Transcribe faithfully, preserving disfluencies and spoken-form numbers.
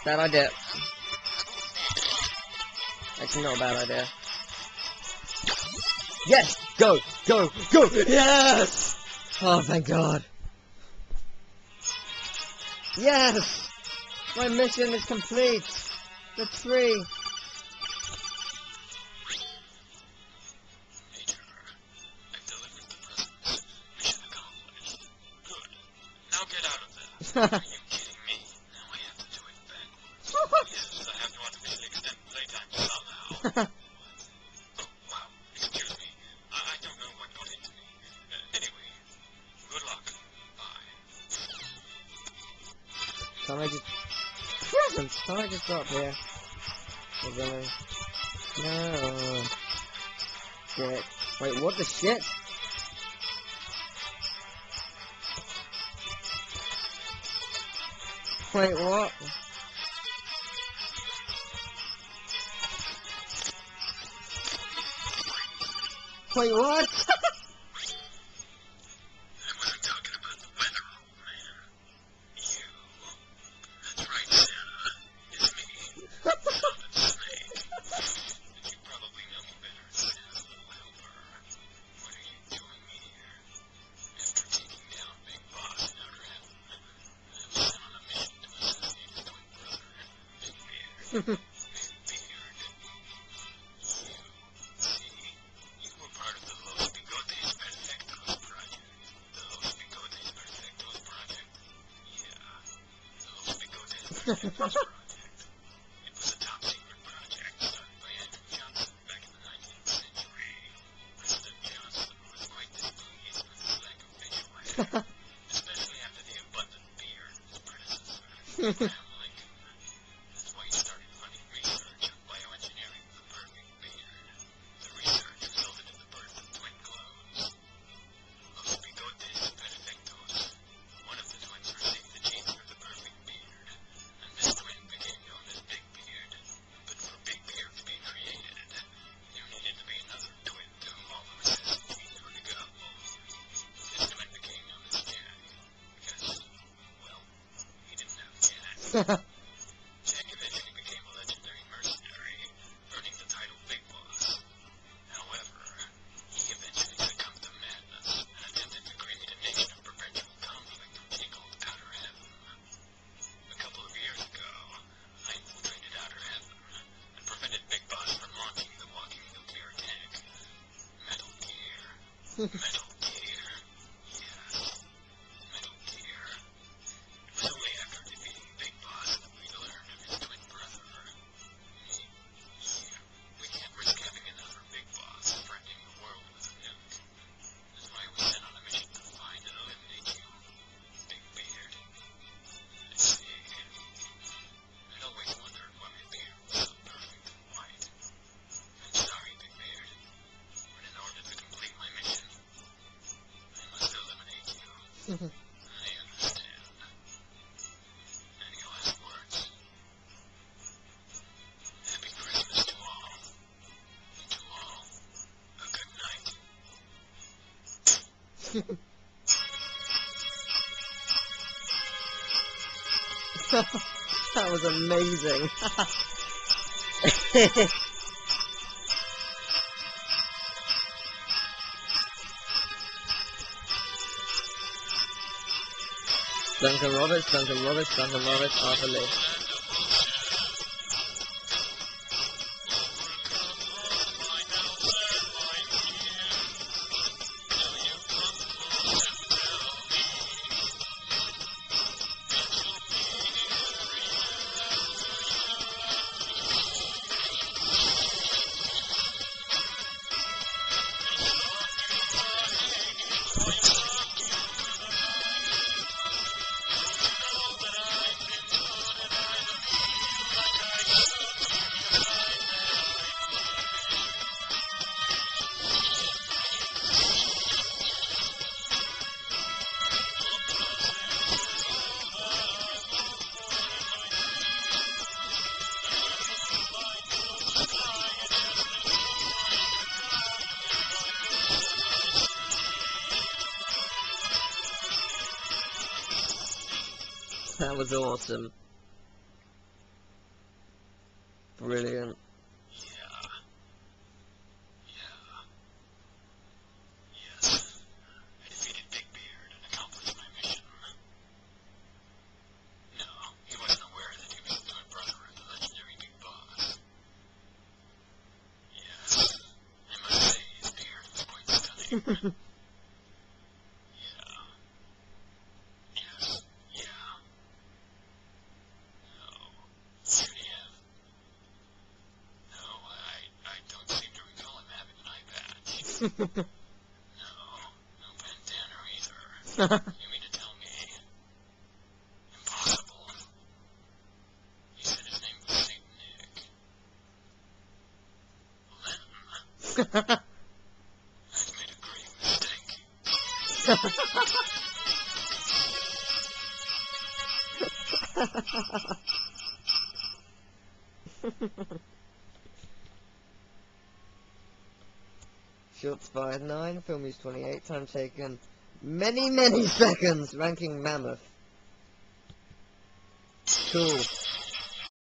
Bad idea. Actually, not a bad idea. Yes! Go! Go! Go! Yes! Oh, thank God. Yes! My mission is complete! The tree! Now get out of there. Are you kidding me? Now I have to do it back. Yes, I have to artificially extend playtime somehow. Oh, wow. Excuse me. I, I don't know what got into me. Uh, anyway, good luck. Bye. Can't I just... Presents! Can't I just drop here? Really? No. Shit. Wait, what the shit? Wait, what? Wait, what? I wasn't talking about the weather, old man. You. That's right, Santa. It's me. Solid Snake. But you probably know me better as Santa's little helper. What are you doing here? After taking down Big Boss in Outer Heaven, I was sent on a mission to assassinate his twin brother, Big Beard. Big Beard. You were part of the Los Bigotes Perfectos project. The Los Bigotes Perfectos project? Yeah. The Los Bigotes Perfectos project. It was a top-secret project started by Andrew Johnson back in the nineteenth century. President Johnson was quite displeased with his lack of facial hair, especially after the abundant beard of his predecessor, Abraham Lincoln. That's why he started funding research on bioengineering the perfect beard. The research resulted in the birth of twin clones. Los Bigotes Perfectos. One of the twins received the genes for the perfect beard, and this twin became known as Big Beard. But for Big Beard to be created, there needed to be another twin to whom all the recessive genes were to go. This twin became known as Jack, because, well, he didn't have Jack. Jack eventually became a legendary mercenary, earning the title Big Boss. However, he eventually succumbed to madness and attempted to create a nation of perpetual conflict which he called Outer Heaven. A couple of years ago, I infiltrated Outer Heaven and prevented Big Boss from launching the walking nuclear attack. Metal Gear. Metal Gear. Yes. Metal Gear. It was only after defeating Big Boss that we learned of his twin brother. Me. Yeah. We can't risk having another Big Boss threatening the world with a nuke. That's why I was sent on a mission to find and eliminate you, Big Beard. Let's see. I'd always wondered why my beard was so perfect and white. I'm sorry, Big Beard, but in order to complete my mission, I must eliminate you. I understand. Any last words? Happy Christmas to all. And to all, a good night. That was amazing. Duncan Roberts, Duncan Roberts, Duncan Roberts, Arthur Lee. That was awesome. Brilliant. Yeah. Yeah. Yes. I defeated Big Beard and accomplished my mission. No, he wasn't aware that he was the twin brother of the legendary Big Boss. Yes. I must say his beard was quite stunning. Yeah. Yes. Yeah. No. Should he have? No, I I don't seem to recall him having an eye patch. No, no bandana either. You mean to tell me? Impossible. He said his name was Saint Nick. Then, I've made a grave mistake. Shots fired nine, film used twenty-eight, time taken many, many seconds, ranking mammoth. Cool.